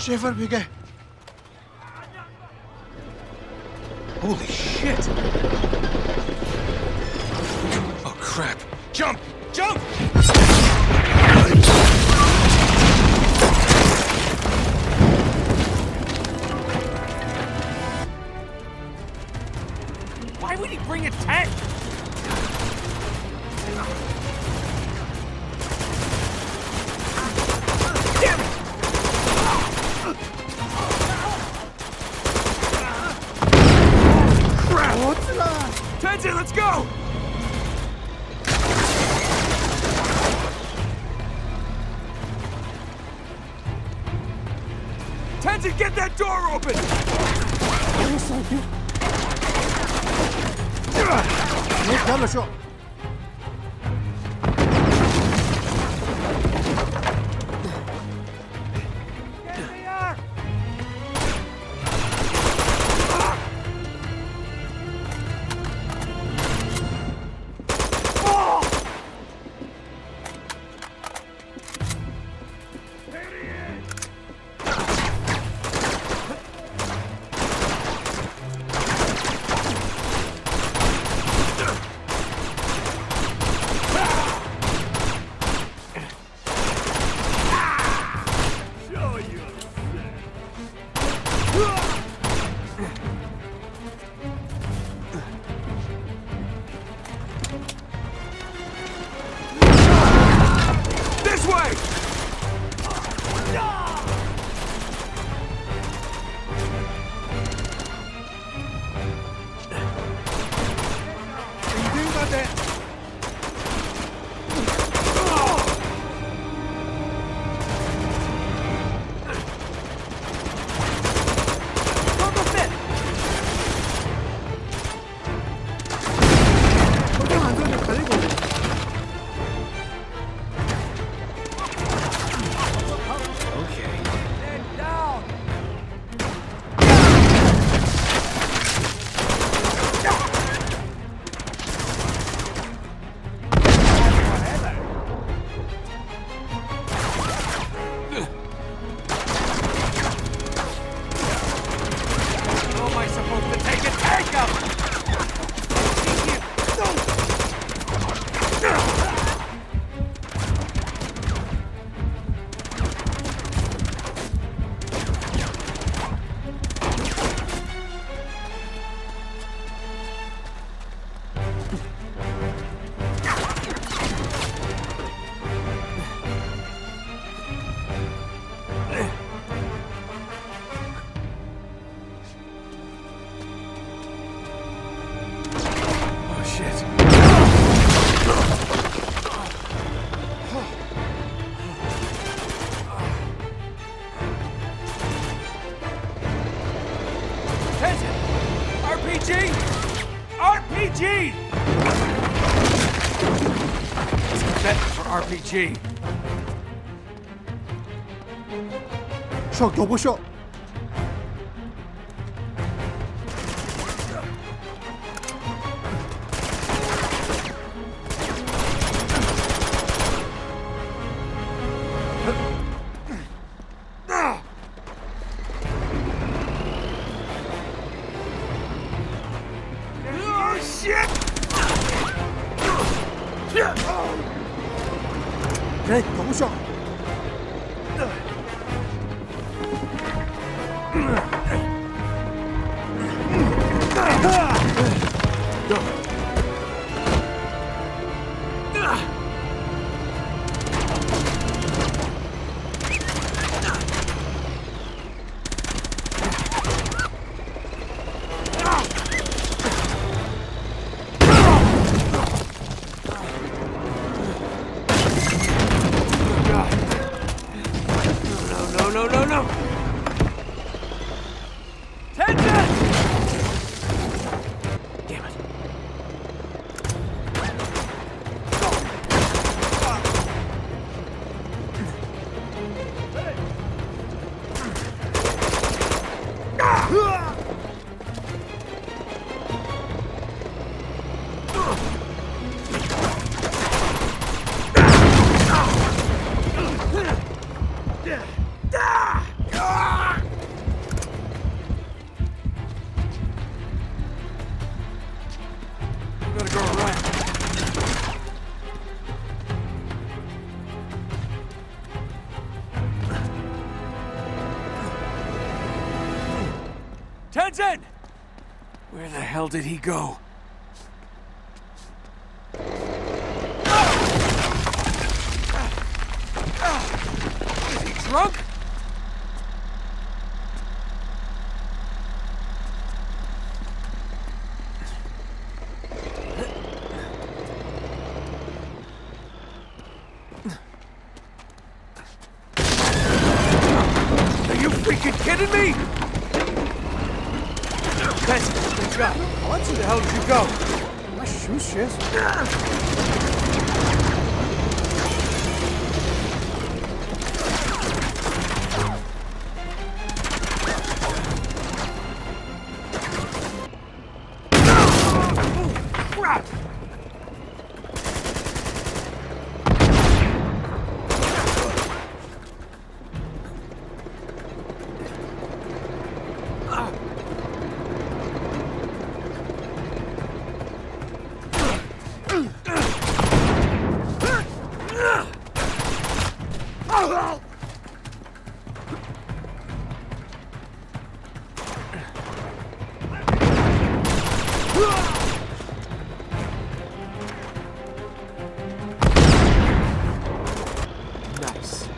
Schäfer, Bigge. Holy shit! Oh crap! Jump! Jump! Why would he bring a tent? Damn it! Crap! Tenzin, let's go! Tenzin, get that door open! يلا شو RPG! It's a bet for RPG. شو توبو شو Hey, tobu شو God. Gotta go around. Tenzin! Where the hell did he go? Is he drunk? Are you freaking kidding me? Tenzin, wake up. Where the hell did you go? My shoe shiz. Crap! Nice.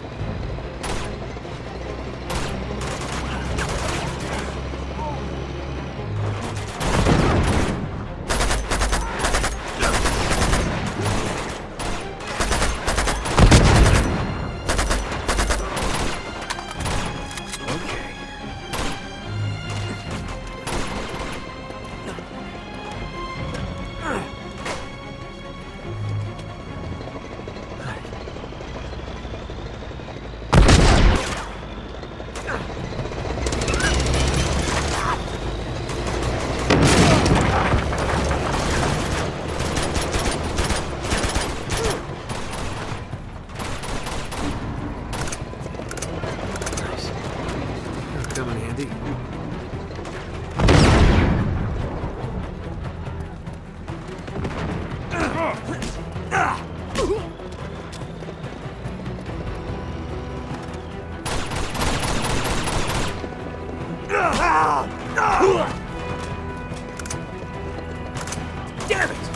Come in handy. Damn it!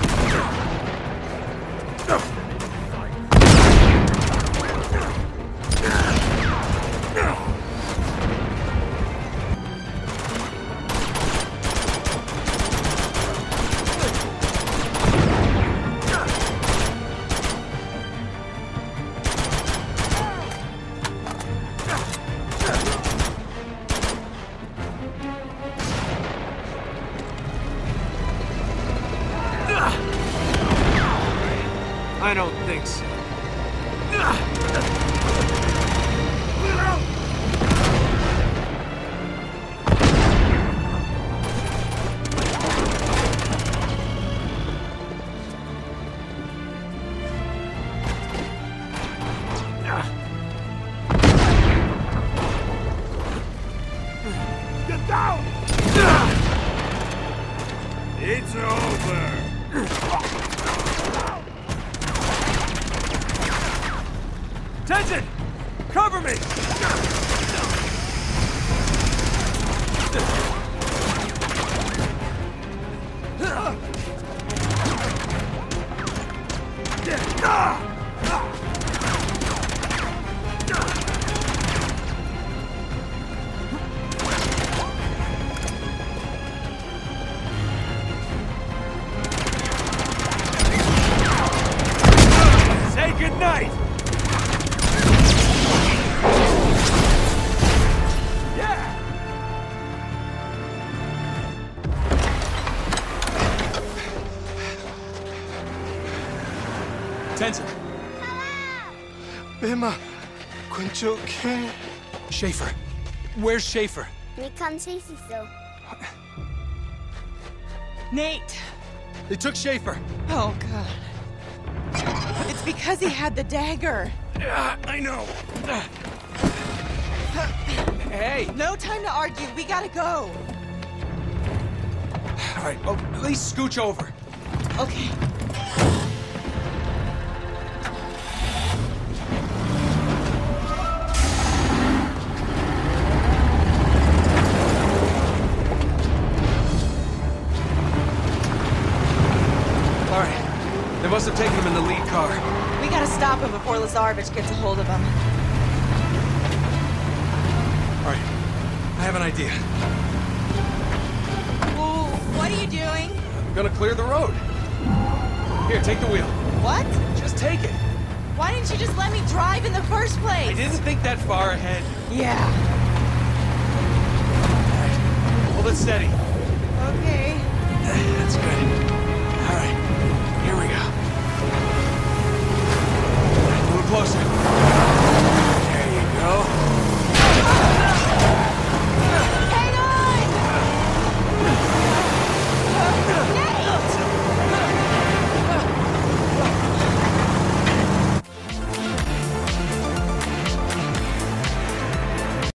I don't think so. Get down! It's over! Tenzin! Cover me! Say goodnight! Tenzin! Bema, kunjoke. Schaefer. Where's Schaefer? We can't see so. Nate! They took Schaefer. Oh, God. It's because he had the dagger. I know. Hey! No time to argue. We gotta go. All right, well, at least scooch over. Okay. All right, they must have taken him in the lead car. We gotta stop him before Lazarevich gets a hold of him. All right, I have an idea. Ooh, what are you doing? I'm gonna clear the road. Here, take the wheel. What? Just take it. Why didn't you just let me drive in the first place? I didn't think that far ahead. Yeah. All right, hold it steady. Okay. That's good.